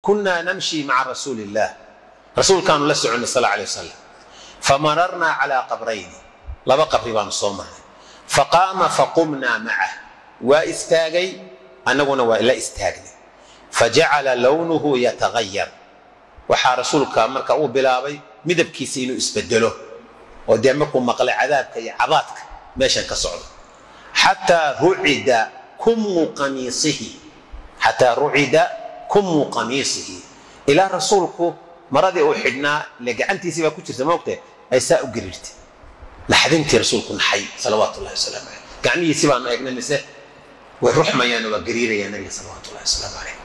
كنا نمشي مع رسول الله رسول كانوا لسعون صلى الله عليه وسلم فمررنا على قبرين لبا قبر بان صومه فقام فقمنا معه واستاغي انغنا ولا استاغني فجعل لونه يتغير وحا رسولك مركا او بلاابي مدبكيسي انه اسبدله ودمكم مقل عذابك يا عبادك ماشي كسعود حتى رعد كم قميصه الى رسولك مرضي او حدنا لغعنتيسي با كجيرته موقته اي سا غريرتي لحدنتي رسولك حي صلوات الله وسلامه عليه غعنيسي بان ايغنا مسه وروح ما يانو غريره يا نبي صلوات الله وسلامه عليه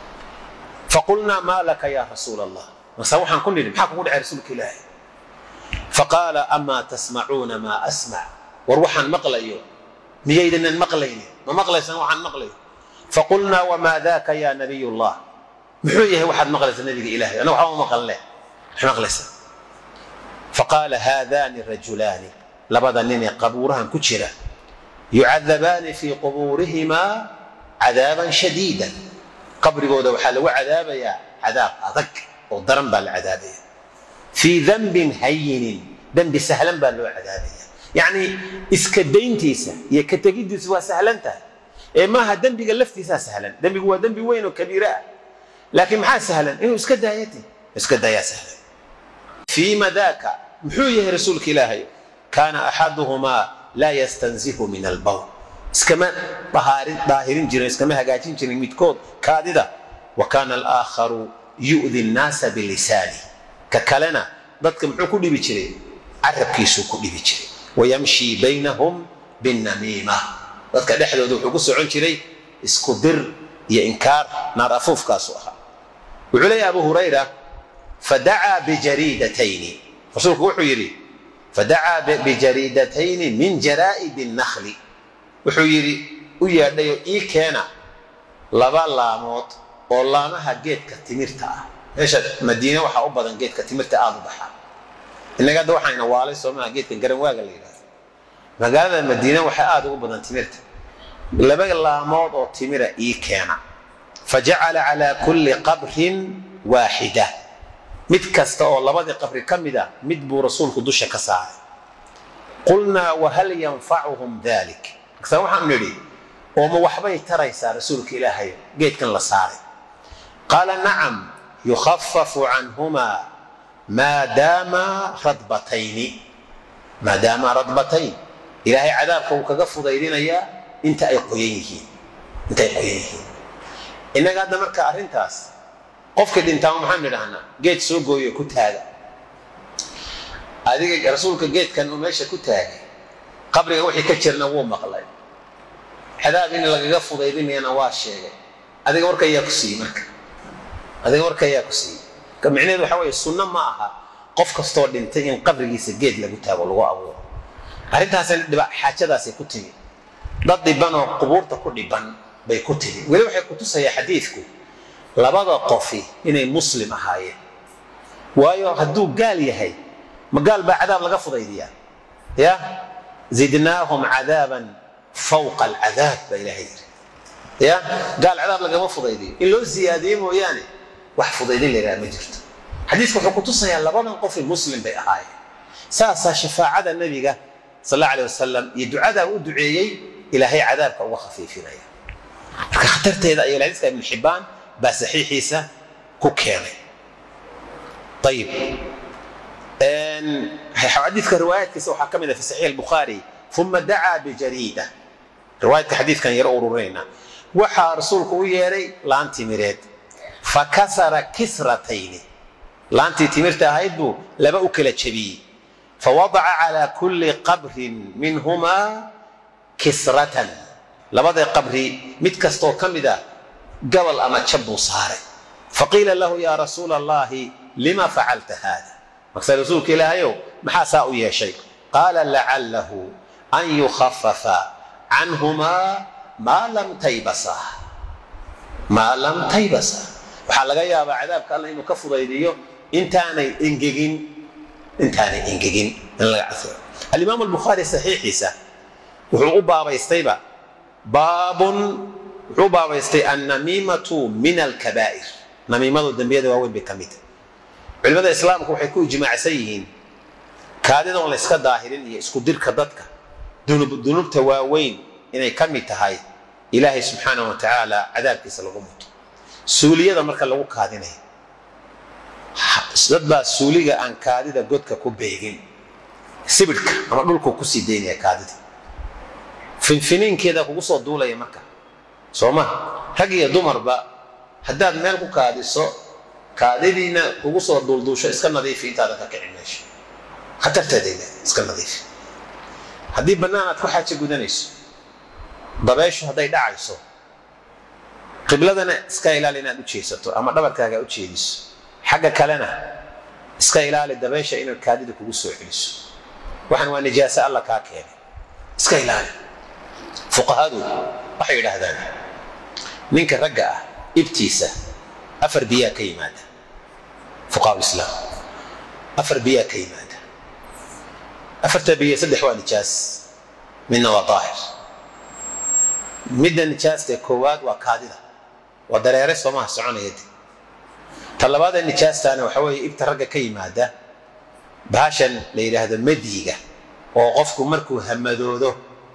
فقلنا ما لك يا رسول الله وسوحا كل محاك قول رسولك الله فقال اما تسمعون ما اسمع وروحا مقليو مييدنا المقلين ما مقليسن وحن مقلي فقلنا وما ذاك يا نبي الله محويه واحد مقلس النبي الهي انا وحا مقله مقلس فقال هذان الرجلان لبدنني قبورها كجرا يعذبان في قبورهما عذابا شديدا قبرغودا وحا لو عذابيا عذاب ادق ودرن بالعذابيه في ذنب هين ذنب سهلا بالو عذابيه يعني اسكدينتيسا يا كتجديس وسهلنته اي ما ذنبك لفتيسا سهلا ذنبك هو ذنب وين وكبيره لكن ما سهلا انه اسكدايا سهلا فيما ذاك محويه رسولك الهي كان احدهما لا يستنزه من البول اسكما ظاهرين جيرين اسكما هاجاجين جيرين ميدكود كاديدا وكان الاخر يؤذي الناس بلسانه ككلنا dadka muxuu ku dhibi jiray arabkiisu ku dhibi jiray ويمشي بينهم بالنميمه dadka dhexdooda wuxuu ku socon jiray isku dir iyo inkaar naarafuf kaasu aha wuxuu leeyahay Abu Hurayra فدعا بجريدتين رسولك wuxuu yiri فدعا بجريدتين من جرائد النخل wuxuu yiri u yeedhayo ii keena laba laamood oo laamaha geedka timirta ah meesha Madiina waxa u badan geedka timirta aad u baxa inaga waxayna waalay Soomaaliya geedka garan waaga la yiraahdo magaalada Madiina waxa aad ugu badan timirta laba laamood oo timira ii keena فجعل على كل قبر واحده mid kasta oo labadii qabri kamida mid buu rasuulku dusha ka saaray qulna wa hal yanfa'uhum dhalik aksan waxaan niri oo ma waxbay taraysaa rasuulka ilaahay geedkan la saaray qala na'am yukhaffafu anhuma ما دام رطبتين إلهي عذابك وكغفو دايرينيا انت اي قويين إنك هذا مركا أرنتاس قفك دينتاو محمد هنا جيت سو غويو كتاغا هذيك رسولك جيت كان ماشي كتاغا قبري وحي كجرنا وو مقلاي عذاب ان لا غفو دايرينيا waa sheegay adiga warka ayaa ku sii كمعنى waxa way sunna ma aha qof kasto dhintay in qabrigiisa geed lagu taago lagu abuuro arintaas dhiba xaajadaas ay ku timi dad dhiban oo qubuurta ku dhiban bay ku timi wali waxay ku tusaya xadiisku labada qofi inay muslim ahaayeen waayo haduu gaal yahay ma gaal ba cadaab laga fudaydiya ya zidnaahum cadaban fawqa al'adab ba ilaahi ya gaal cadaab laga fudaydiyo in loo ziyaadiyo mooyaane wax fudaydin leeyahay ma jirto xadiisku wuxuu ku tusayaa labadan qof muslim bay ahaayeen saasa shafaacada nabiga sallallahu alayhi wasallam iyo ducada uu duceeyay ilaahay cadaabka uga khafiifinaya marka khatarteeda ay ilaahay ibn Hibban ba saxiixiisa ku keenay طيب حديث روايات waxa kamid ah fi sahih al-Bukhari thumma da'a bi jarida riwaayat hadithkan yar urureyna waxa rasuulku u yeeray laanti mireed فكسر كسرتين لانتي تمرت هايدو لبا أكل جبي فوضع على كل قبر منهما كسرة لبدا قبر متكستو كمدا قبل أما تشبو صار فقيل له يا رسول الله لما فعلت هذا مقصد رسولك إلهيو محاساء يا شيء قال لعله أن يخفف عنهما ما لم تيبسا waxa laga yaabaa cadaabka Allah inuu ka fudaydiyo intaanay ingegin in laga casiro al-Imam al-Bukhari sahihiisa wuxuu u baabaystayba baabun wuxuu baabaystay an-namimatu min al-kaba'ir namiimadu dambiyada waaweyn bay ka mid tahay culimada islaamku waxay ku ijmaacsan yihiin kaadida oo la iska daahirin iyo isku dirka dadka dunuubta waaweyn inay ka mid tahay ilaahay subxaanahu wa tacaala cadaabkiisa lagu muto suuliyada marka lagu kaadinayo dad baa suuliga aan kaadida godka ku beegin sibirka ama dhulku ku sii daynaya kaadida finfiniinkeeda kugu soo duulaya marka sooma rag iyo dumarba haddaad meel ku kaadiso kaadidiina kugu soo duulduusho iska nadiifi intaadan ka kicin meesha khatarteedayna iska nadiifi haddii bannaan aad ku xaajo gudanayso dabeeshu hadday dhacayso qibladana iska ilaali inaad u jeesato ama dhabarkaaga u jeediso xagga kalena iska ilaali dabeesha inaad kaadida kugu soo celiso waxaan waa nijaaso alla kaa keenay iska ilaali fuqahadu waxay yidhaahdaan ninka ragga ah ibtiisa 4 biyaa ka yimaada fuqahaa islaam 4 biyaa ka yimaada 4 biya 3 waa nijaas midna waa daahir midda nijaaska koowaad waa kaadida waa dareere soomaha soconaya talabaada nijaastaana waxa weeye ibta ragga ka yimaada baashan la yiraahdo madiga oo qofku markuu hamadoodo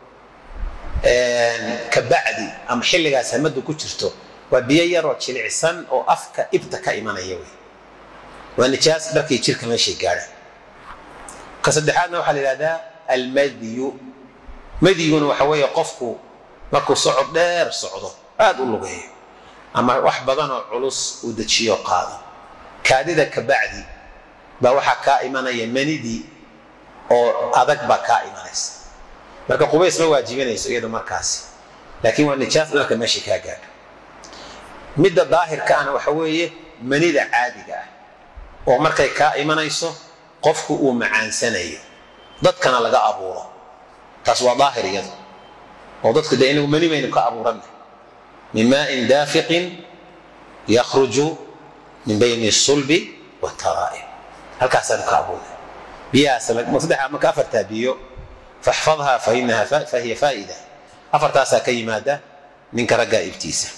ka bacdi ama xilligaas hamadu ku jirto waa biyo yar oo jilicsan oo afka ibta ka imanaya waa nijaas dharkii jirka meeshay gaadhaan ka saddexaadna waxaa la yidhahdaa almadiyu madiguna waxa weeye qofku markuu socod dheer socdo aad u lugeeyo ama wax badan oo culus uu dejiyo qaado kaadida ka bacdi baa waxaa kaa imanaya manidii oo adag baa kaa imanaysa marka qubays ma waajibinayso iyadu markaasi laakiin waa nijaas dharka meeshay kaa gaadho midda daahirka ana waxa weeye manida caadiga ah oo markay kaa imanayso qofku uu macaansanayo dadkana laga abuuro taas waa daahir iyadu oo dadku dee inagu mani baynu ka abuuranay min maa'in daafiqin yakhruju min bayni sulbi wataraa'i halkaasaanu ka abuuray biyahaas saddexa marka 4 biyo faxfadha fahiya faa'ida 4taasaa ka yimaada ninka ragga ibtiisa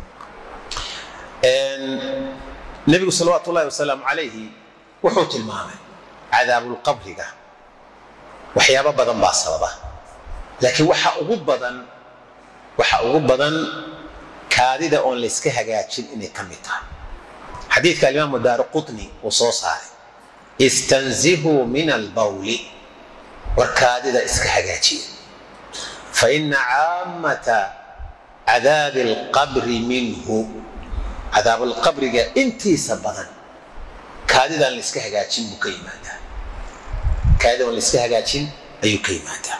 nabigu salawaatu ullahi wasalaamu calayhi wuxuu tilmaamay cadaabulqabriga waxyaabo badan baa sababa laakiin waxa ugu badan kaadida oon la iska hagaajin inay ka mid tahay xadiidka alimaamu daaraqutni uu soo saaray istanzihuu min albawli war kaadida iska hagaajiya faina caamata cadaabi alqabri minhu cadaabalqabriga intiisa badan kaadidaan la iska hagaajin buu ka yimaadaa kaadida oon la iska hagaajin ayuu ka yimaadaa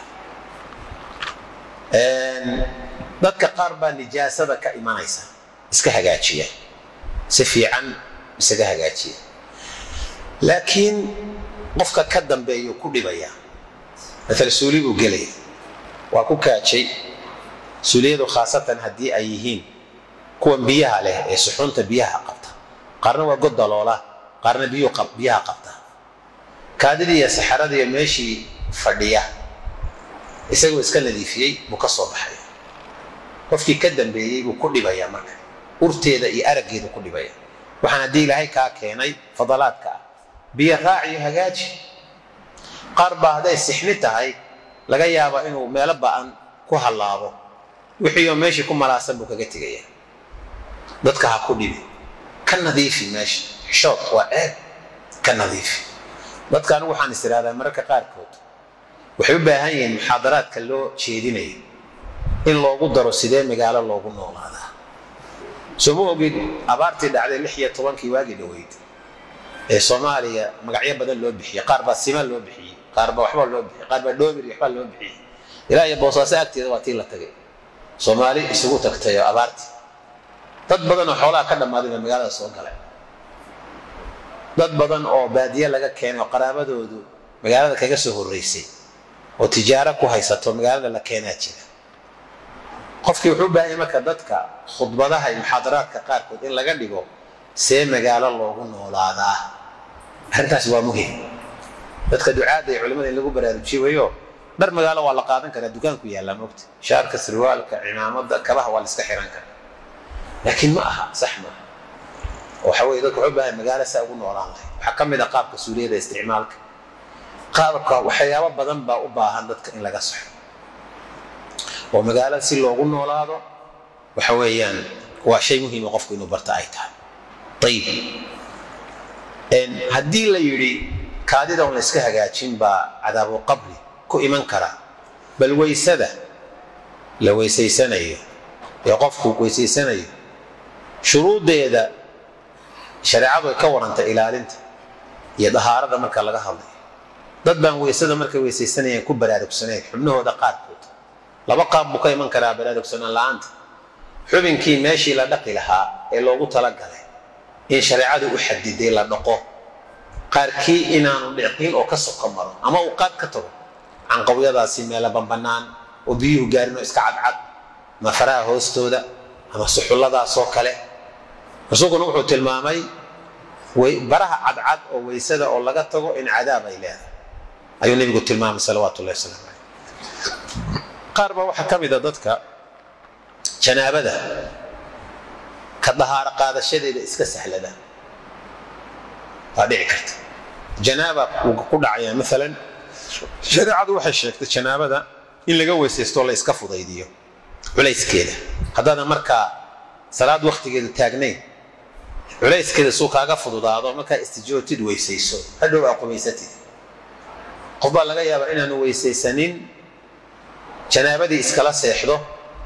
dadka qaar baa nijaasada ka imanaysa iska hagaajiya si fiican isaga hagaajiya laakiin qofka ka dambeeyo ku dhibaya مثلا suuli buu gelaya waa ku kaajay suuliyadu khaasatan haddii ay yihiin kuwa biyaha leh ee suxunta biyaha qabta qaarna waa god daloola qaarna biyaha qabta kaadidii iyo saxaradii iyo meeshii fadhiya isagoo iska nadiifiyey buu ka soo baxay qofkii ka dambeeyey buu ku dhibaya marka urteeda iyo araggeeda ku dhibaya waxaan haddii ilaahay kaa keenay fadalaadka ah biyo raaciyo hagaaji qaar baa hadday sixni tahay laga yaaba inuu meelo ba'an ku halaabo wixiioo meeshii ku malaasan buu kaga tegaya dadka ha ku dhibi ka nadiifi meesha xishood waa ceeb ka nadiifi dadka anigu waxaan is idhahdaa mararka qaarkood waxay u baahan yihiin muxaadaraadka loo jeedinayo in loogu daro sidee magaalo loogu noolaadaa soo ma ogid abaartii dhacday 16 waagii dhaweyd ee Soomaaliya magacyo badan loo bixiyay qaar baa sima loo bixiyay qaar baa waxba loo bixiyay qaar baa dhoobir waxba loo bixiyay ilaa iyo Boosaaso agteeda waa tii la tagay Soomaali isugu tagtay abaartii dad badan oo xoolaha ka dhamaaday magaalada soo galay dad badan oo baadiye laga keenay qaraabadoodu magaalada kaga soo horeysay oo tijaaro ku haysato magaalada la keenaa jira qofkii wuxuu baahay marka dadka khudbadaha iyo muxaadaraadka qaarkood in laga dhigo see magaalo loogu noolaadaa arrintaas waa muhiim dadka ducaada iyo culimada in lagu baraarujiyo dhar magaalo waa la qaadan karaa dukaanku yaala moogta shaarka sirwaalka cimaamada kabaha waa la iska xiran karaa laakiin ma aha sax ma وحوي ذلك حبها المجال سأقول نوران حكم إذا قابك سوريا استعمالك قابك وحياة بدن بأوبا هندك إن لقصح ومجال سيلو أقول نوران وحويان وشيء مهم وقفك إنه برتاعتها طيب إن هدي اللي يري كادي دون لسكها جاتشين بعذاب قبري كو إيمان كرا بل ويسده لو يسيسنيه يقفك ويسيسنيه شروط ده شريعته كورنت إلى أنت يظهر هذا مركز لقى هذا ضد بان ويسده مركز ويسيسنيه كوب بلادك سنة حبنه هذا قارب لبقى بقى إيمان كرا بلادك سنة لا أنت حبن كي ماشي لا دقي لها إلا قلت لك إن شريعته أحدد إلى نقو قاركي إن أنا اليقين أو كسر قمر أما وقاد كتر عن قوية ذا سيميلا بنبنان وبيه جارنو إسكعد عد ما فراه هوستودا أما سحول ذا صوكله رسوق نوح تلمامي وبرها عد أو ويسد أو لقته إن عذاب إليه أيون النبي قلت تلمام صلوات الله وسلامه قاربه وحكم إذا ضدك جنابه ده كظهار قاد الشديد إسك سهل ده هذا كرت جنابه وقول عيان مثلا شريعة وحش شكت جنابه ده إن لقوا يستول إسكفوا ضيديه وليس كده هذا مركا صلاة وقت كده تاجنين وليس كده سوق أقفوا ضاده مركا استجوتي ويسيسو هذا هو قميصتي قبل لقى يا بين أنه ويسيسنين جنابه دي إسكلا سيحضه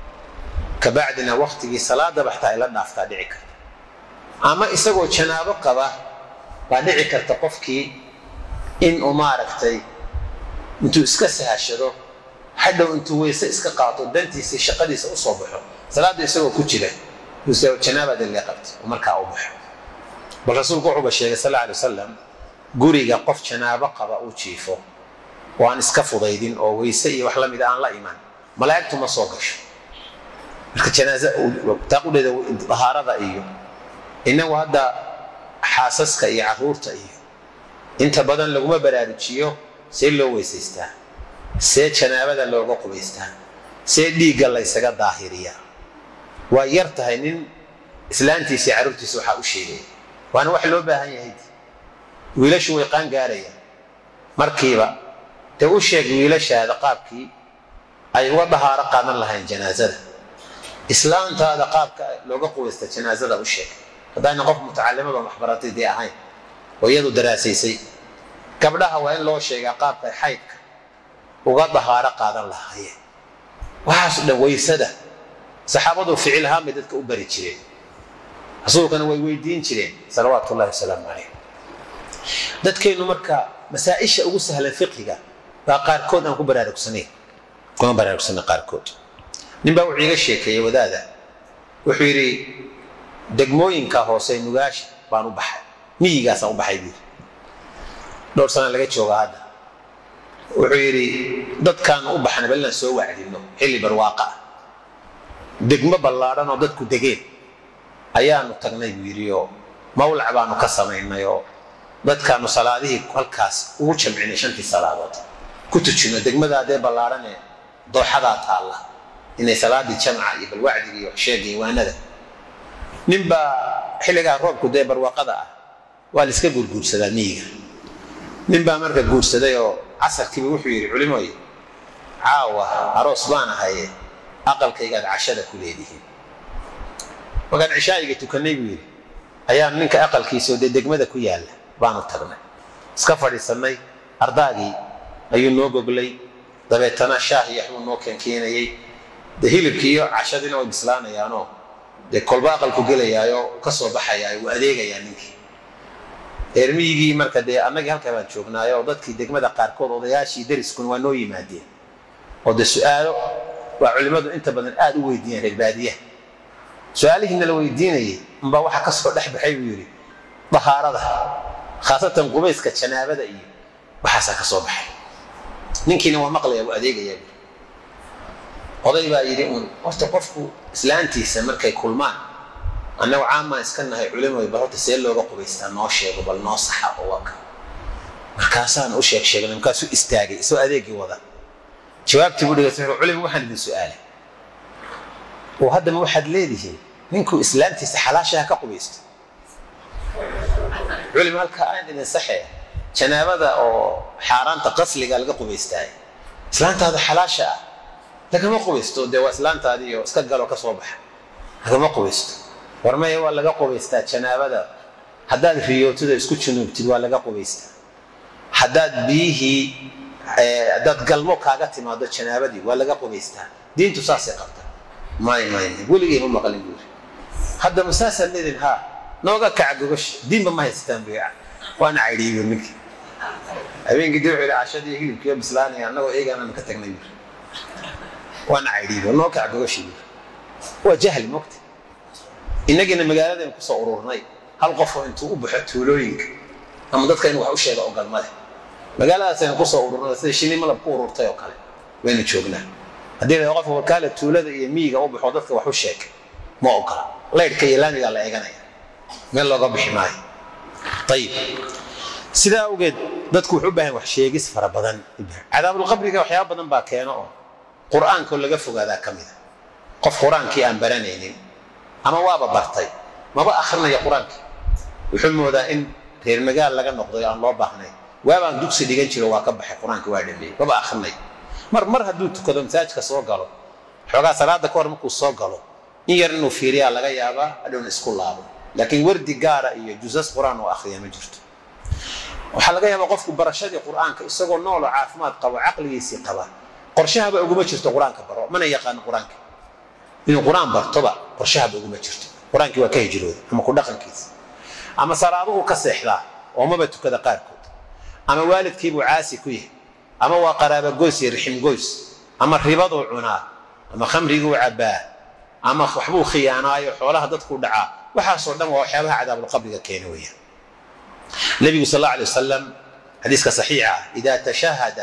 كبعدنا وقت في صلاة بحتاج إلى نافذة دعك أما إسقوا جنابه قبا بعدعك تقفكي إن أماركتي أنتوا إسكسها الشدو حتى أنتوا ويسك قاطوا دنتي شقدي سأصبحوا صلاة يسقوا كتير يسقوا جنابه اللي قبت ومركا أوبح بالرسول قعوا بالشيء صلى الله عليه وسلم قري قف جنابه قبا وشيفه وأن إسكفوا ضيدين أو ويسي وحلم إذا أن لا إيمان ملاك ما صوغش الجنازة تقول إذا ظهر هذا إيوه إنه هذا حاسسك إيه عرورته إيه أنت بدن لو ما برادتشيو سير لو ويسيسته سير جنابه لو قو بيسته سير دي قال يسقى ظاهرية ويرتها إن إسلامتي سعرتي سوحة وشيء وأنا واحد لو بها يهدي ويلاش ويقان قارية مركبة توشيك ويلاش هذا قابكي أي وضعها رقم الله الجنازة إسلام هذا قابك لو قو جنازة وشيك هذا نقف متعلمة بمحبراتي دي أهين ويدو دراسيسي قبلها وين لو شيء قابك حيك وقضها رقم الله هي وحاسد ويسده صحابته فعلها مدتك أبري تشرين رسول كانوا ويدين تشرين صلوات الله وسلامه عليه دتك إنه مركا مسائش أقول سهل الفقه فقار كود أنا كبرارك سنين كم برارك سنة قار كود نبأ وعيق الشيء كي وذاذا وحيري دقموين كهوسين نجاش بانو بحر ميجا سو بحيبير دور سنة لقيت شو هذا وحيري ضد كان أبحنا بلنا سوى عدينه اللي برواقع دقمة بلارنا ضد كدقين أيانو تغني بيريو مولع بانو كسمينا يو ضد كانوا صلاته كل كاس وجم عين شنتي صلوات كنت تشوف دقمة هذا بلارنا ضحى الله إن صلاة الجمعة بالوعد يحشي وأنا ذا نبى حلقة الرب كده برواقة والسكب الجود سلامية نبى مركز الجود سدايو عصر كبير وحير علماء عاوة عروس بانا هاي أقل كي قد عشرة كليده وقد عشاء تكني بير أيام منك أقل كيسو دق ماذا كيال بانا تغنى سكفر السمي أرضاقي أيون نوجو بلي دبيتنا شاهي يحمل نوكين كيني دهيل كيو عشادنا وبسلانا يا نو ده كل باقل كوجلا يايو كسر بحياي وأديك يا نيكي إرميجي مركز ده أنا جهل كمان شوفنا يا وضد كي دك ماذا قاركود وضياشي درس كون ونوي مادي وده السؤال وعلماء أنت بدن آد ويدين البادية سؤالي إن لو يديني مباوح كسر لحب حيويري ظهر هذا خاصة قبيس كتشنا بدأ وحاسك صبح نيكي نوع مقلي وأديك يا oday baa yiri horta qofku islaantiisa markay kulmaan annagu caama iskanahay culimada barata see looga qubaystaa noo sheego bal noo saxa oo waka markaasaan u sheegay markaas uu istaagay soo adeegi wada jawaabtii uu dhigay culimada waxaan idin su'aalay oo hadda ma waxaad leedihiin ninku islaantiisa xalaashaha ka qubaysto علم هالكائن إن صحيح جنابة أو حاران تقصلي قال قبوا يستاهل إسلام هذا حلاشة لكن ما قبيستو ده إسلام هذه اسكت قالوا كصبح هذا ما قبيستو ورما يوا لقى قبيستا جنابة حداد في يوتيوب اسكت شنو بتدوا لقى قبيستا حداد بيه حداد قلبك هاجت ما ده جنابة دي ولا لقى قبيستا دين تساسي قبته ما يقول لي هم قالين يقول هذا مسلسل الذي ها نوقع كعجوش دين ما يستنبع وانا عيدي منك أبين قدير على عشان يجيب كيا بسلاني أنا وإيه أنا مكتئب نير وانا عيدي نوقع كعجوش وجهل مكت إنك إن مجالات ينقص أورورناي هل قفوا أنتوا بحثوا لوينك أما ضد كانوا وحوش هذا أقل ماله مجالات ينقص أورورنا سيشيني ملا بقورور تيو كله وين تشوفنا هذين يوقفوا وكالة تولد يميجا أو بحضرتك وحوشك ما أقل لا يتكيلاني على إيجانيا من الله قبل حماية طيب سيدا أوجد dadku wuxuu baahan wax sheegis fara badan cadaabul qabriga waxyaabo badan baa keeno quraanka laga fogaada kamida qof quraankii aan baranaynin ama waaba bartay maba akhrinaya quraanka wuxuu moodaa in reer magaal laga noqdo aan loo baahnay waabaan dugsi dhigan jiro waa ka baxay quraanka waa dhamay maba akhrinay mar hadduu tukado masaajidka soo galo xogaa salaada ka hor markuu soo galo in yar inuu fiiriyaa laga yaabaa adhoon isku laabo laakiin wardi gaara iyo juzas quraan oo akhriya ma jirto waxa laga yaabaa qofku barashadii quraanka isagoo nool oo caafimaad qabo aqligiisii qaba qorshahaba ugu ma jirto quraanka baro mana yaqaan quraanka inuu quraan bartoba qorshahaba ugu ma jirto quraanki waa ka hijrooday ama ku dhaqankiisa ama salaaduhu ka seexdaa oo maba tukada qaarkood ama waalidkiibu caasi ku yahay ama waa qaraabo goys iyo rixim goys ama ribadu cunaa ama khamrigu cabaa ama waxbuu khiyaanaayo xoolaha dadku dhacaa waxaas oo dhan waa waxyaabaha cadaabul qabriga keenay weeyaan النبي صلى الله عليه وسلم حديث صحيح إذا تشهد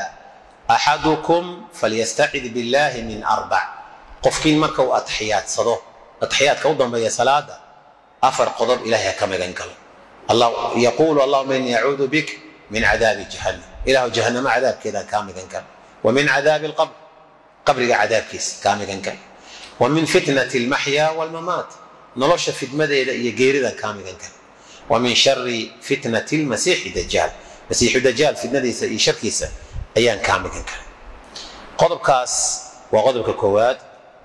أحدكم فليستعذ بالله من 4 قفكين مركو أتحيات صدو أتحيات كوضا بي صلاة أفر قضب إلهي كما ينقل الله يقول اللهم إني أعوذ بك من عذاب جهنم إله جهنم عذاب كذا كامل ينقل ومن عذاب القبر قبر عذاب كيس كامل ينقل ومن فتنة المحيا والممات نلوش في المدى يجير ذا كامل ينقل ومن شر فتنة المسيح الدجال مسيح الدجال فتنة يشركيسة أيان كامل كان قضب كاس وقضب كواد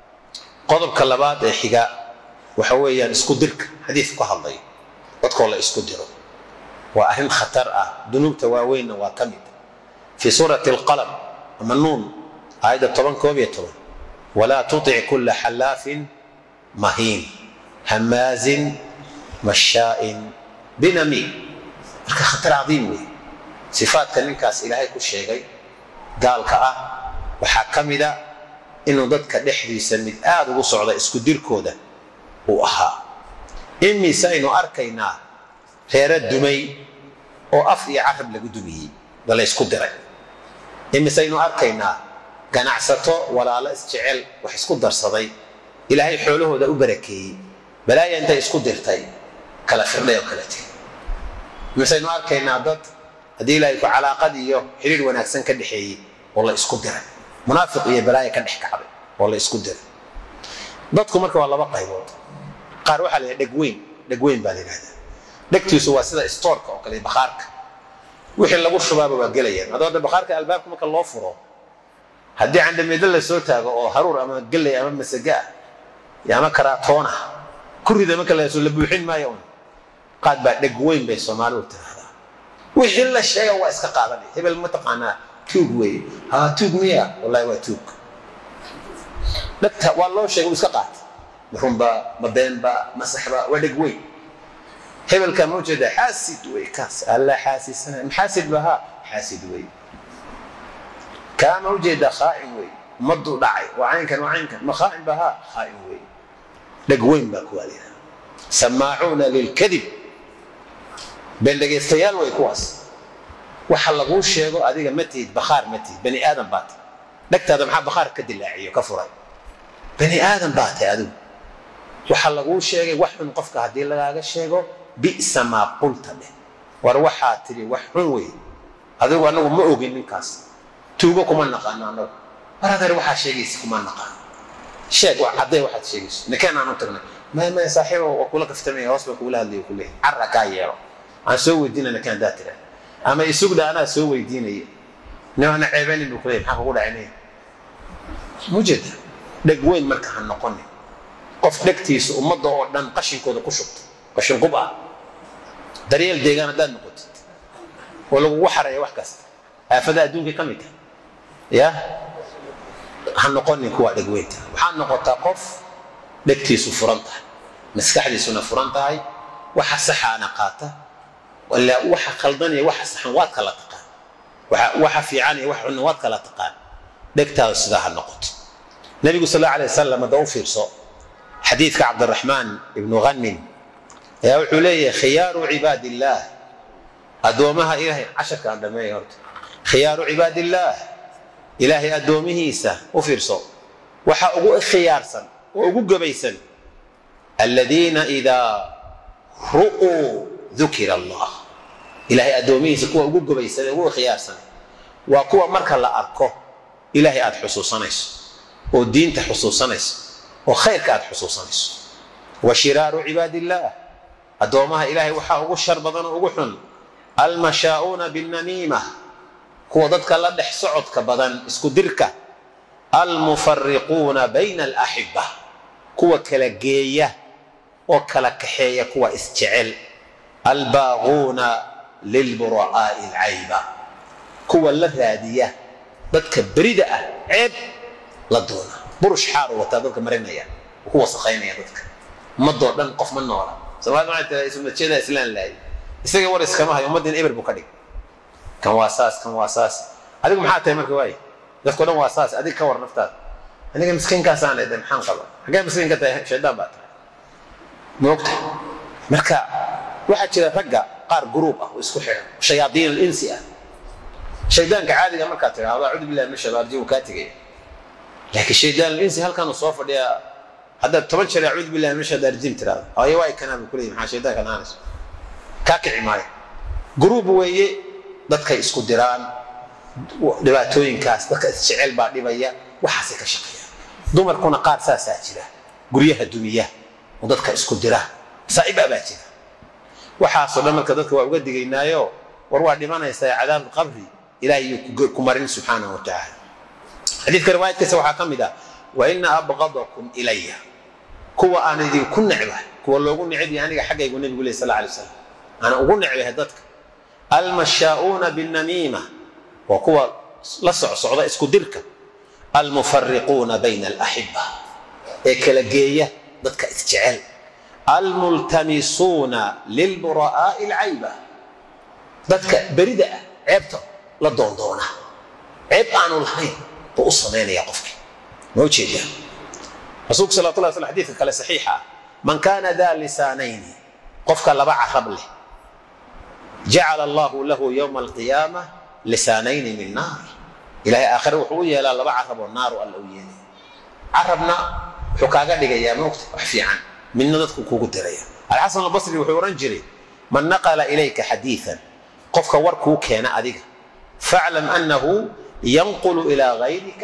قضب كلابات حقاء وحويا اسكدرك حديث كهالله وتقول اسكدره وأهم خطر ذنوب تواوين وكمد في سورة القلم منون آية طبعا كوبية طبعا ولا تطع كل حلاف مهين هماز مشاء بنمي خطر عظيم وي صفات كنكاس إلهي كل شيء قال كأ وحكمدا إنه ضدك دحديسا مid aad ugu socda isku dirkooda uu ahaa إمي saynu arkaynaa reer dumay oo af iyo carab lagu dumiyay wala isku diray إمي saynu arkaynaa ganacsato walaalo isjecel wax isku darsaday ilaahay xoolahooda u barakeeyay balaaya inta isku dirtay kala firdhay oo kala tii مثلا نوار كينا ضد هدي لا يكون علاقة ديو حرير وناكسن كدحي والله اسكدر منافق يا بلايا كدح كعبي والله اسكدر ضدكم مركب والله بقى يبود قاروح على دقوين بالي هذا دكتي سوا سيدا استورك أو كلي بخارك وحين لقوا الشباب وقليا هذا بخارك البابكم كان الله فرو هدي عند ميدل سوتها أو هرور أما قلي أما مسجاء يا ما كراتونا كل ذا ما كان يسول بوحين ما يوم قاد بعد دقوين بين الصومال وتهذا وحين الشيء هو استقابلي هبل المتقنا توقوي ها توقمية والله هو توق لك والله شيء وسقط بحنبا مبينبا مسحبا ودقوين هبل كان موجود حاسد وي كاس الله حاسس محاسد بها حاسد وي كان موجود خائن وي مضوا دعي وعين كان مخائن بها خائن وي دقوين باكواليها سماعون للكذب بين دقيستيال ويكواس وحلقوا الشيء هذيك متيد بخار متيد بني ادم بات دكت هذا مع بخار كدلاعي كفري بني ادم بات هذا وحلقوا الشيء وحن قفك هذه لغا الشيء بئس ما قلت به وروحات تري وحن وي هذا هو انه ما اوغين نكاس توبكم نقانا انه هذا روح شيء كما نقان شيء عدي واحد شيء نكان انا ترنا ما صاحبه وكل كفتمي وصبك ولا اللي كله عركا يرو aan soo weydiinana kan daa tira ama isugda ana soo weydiinaya nina ceebeen inuu ku leeyahay maxaa ugu dhacaynay mujeda dhag weyn marka han noqonin qof dhagtiisa ummadda oo dhan qashinkooda ku shubto qashin qub ah daryeel deegaan haddaad noqotid oo lagugu xareeyo wax kasta aafada adduunka ka mid ya han noqonin kuwa dhag weynta waxaa noqotaa qof dhagtiisu furan tahay maskaxdiisuna furan tahay waxa saxaana qaata wala waxa qaldanaya waxa saxan waad kala taqaan waxa fiican iyo waxa xun waad kala taqaan dhagtaada sida ha noqoto nabigu sallallahu alayhi wasallam doo fiirso xadiidka Cabdurrahman ibn Ghanmin yaa wuxuu leeyahay khiyaaru cibaadillah adoomaha ilaahay casharka dhameeyay horta khiyaaru cibaadillah ilaahay adoomihiisa u fiirso waxa ugu khiyaarsan oo ugu gabaysan alladina idha ru'u dhukira Allah ilaahay adoomihiisa kuwa ugu gabaysan ugu khiyaarsan waa kuwa marka la arko ilaahay aad xusuusanayso oo diinta xusuusanayso oo khayrka aad xusuusanayso wa shiraaru cibaadillah adoomaha ilaahay waxa ugu shar badan oo ugu xun almashaa'una bin namimah kuwa dadka la dhex socodka badan isku dirka almufarriquuna bayna al-ahibba kuwa kala geeya oo kala kaxeeya kuwa isjecel albaaquuna lilburaa'i al-ayba kuwa la raadiya dadka berida ah ceeb la doona burush xaar wata dadka marinaya kuwa wasaqaynaya dadka ummadoo dhan qof ma noola Soomaalidu waxay tahay isma jeeda islaan laay isaga war iskama hayo ummadin eber buu ka dhig kan waasaas adigu maxaa tahay markii waay dadku dhan waasaas adiga ka war naftaada aniga miskiinkaas aan eedan maxaan qaba xagee miskiinka tahay shaydaan baa tahay moogta marka waxa jira ragga qaar group ah oo isku xiran shayaadiin al-insi ah shaydaanka caadiga marka tiraahdo a'uudu billahi min shaytaanir ka tigay laakiin shaydaan al-insi halkan soo fadhiya hadda 10 jeer a'uudu billahi min shaytaanir rajim tiraahdo ay way kana kulay maxaa shaydaanka naanas ka kicimaay group weeye dadka isku diraan dhibaatooyinkaas dadka isjecel baa dhibaya waxaas ka shaqeeya dumarkuna qaar saasaa jira guryaha dumiya oo dadka isku dira saa'iba baa jira waxaas oo dhan marka dadka waa uga digaynaayo war waa dhimanaysaa cadaab qabri ilaahay ku marin subhanahu wa ta'ala xadiidka riwaayadkiisa waxaa ka mid ah wa inna abghadakum ilayya kuwa aan idinku necbahay kuwa loogu neceb yahay aniga xaggaygu nabigu sallallahu alayhi wasallam ana ugu necbahay dadka المشاؤون بالنميمة وقوى لصع صعداء اسكو ديركا المفرقون بين الأحبة إكلاجية ضدك إتجعل الملتمسون للبراء العيبة ضدك بريدة عيبته للدوندونة عيب عنو الحين بقصة مين يقفك موجه ده رسولك صلى الله عليه وسلم الحديث كلا صحيحة من كان ذا لسانين قفك لبع خبله جعل الله له يوم القيامة لسانين من نار إلهي آخر وحوية لا لبع عرب النار والأويين عربنا حكاقا لقيا موقت وحفي عن من نضدك كوكو الدرية الحسن البصري وحورنجري من نقل إليك حديثا قفك وركو كان أديك فاعلم أنه ينقل إلى غيرك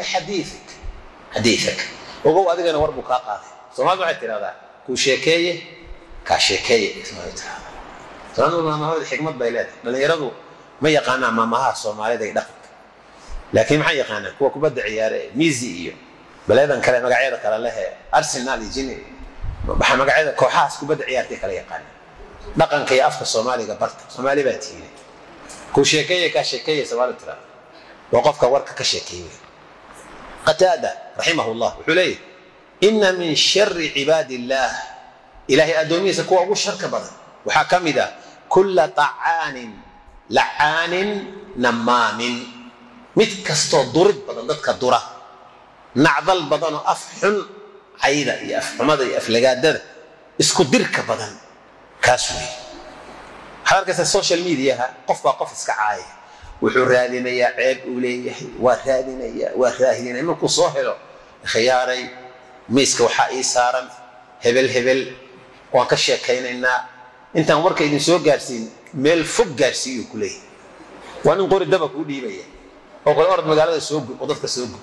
حديثك وقو أديك أنا وربك قاضي سمع بعد هذا كو شيكية كشيكية اسمه هذا سنو ما هو الحكمة بيلاد لأن يرضوا ما يقانا ما مها الصومالي ذي دقق لكن ما يقانا هو كبد عيار ميزي بلادا كلام مقعيدا كلا له أرسنال يجيني بح مقعيدا كوحاس كبد عيار تكلا يقانا دقن كي أفك الصومالي قبرت الصومالي باتيني كو شيكية كشيكية سوال ترى وقفك ورك كشيكية قتادة رحمه الله وحليه إن من شر عباد الله إلهي أدومي سكوا أبو الشر كبر وحكم ذا كل طعان لعان نمام متكستو ضرب بدن ددك دره نعضل بدن افحن عيدا يا افحمد يا افلقاد اسكو درك بدن كاسوي حركه السوشيال ميديا قف اسك عاي وحو رادينيا عيب وليه وراهدينيا انكو سو هلو خياري ميسك وحا اي سارن هبل وان كشيكينينا intaan warka idin soo gaarsiin meel fog gaarsiiyo kulay waan in qori daba ku dhiibaya oo qol orod magaalada soo gub oo dadka soo gub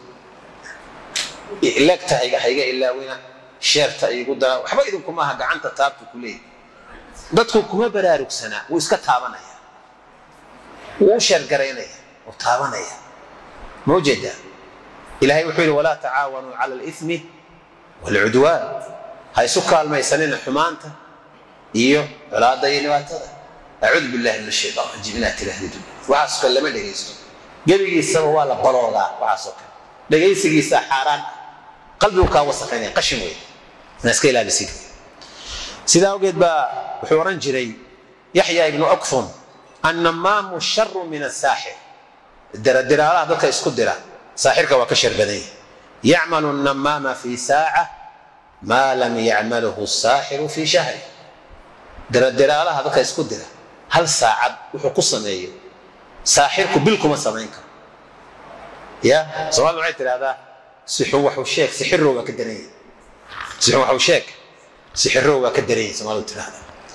ilagta hayga ilaa wina sheerta igu daa waxba idin kuma aha gacanta taabta kulay dadku kuma baraarugsana wuu iska taabanaya wuu sheergaraynaya wuu taabanaya mawjada ilaahay wuxuu yidhi walaa tacaawanuu cala alithmi waalcudwaan ha isu kaalmaysanina xumaanta iyo colaadda iyo dhibaatada acuudu billahi min ashaytaan rajiim inaad tidhaahdidu waxaasoo kale lama dhegaysto gebigiisaba waa la baloodaa waxaasoo kale dhegaysigiisa xaaraan ah qalbigu kaa wasakhaynaya qashin wey inaa iska ilaalisid sidaa awgeed baa wuxuu oran jiray yaxya ibnu akfun annamaamu sharu min asaaxir diradiraalaha dadka isku dira saaxirka waa ka shar badan yahay yacmalu annamaama fi saaca maa lam yacmalhu saaxiru fi shahri diradiraalaha dadka isku dira hal saacad wuxuu ku sameeyo saaxirku bil kuma samayn karo ya soomaalidu waxay tidhahdaa sixu waxu sheeg sixirow waa ka daran yahay sixu waxu sheeg sixirow waa ka daran yahay soomaalidu tidhahdaa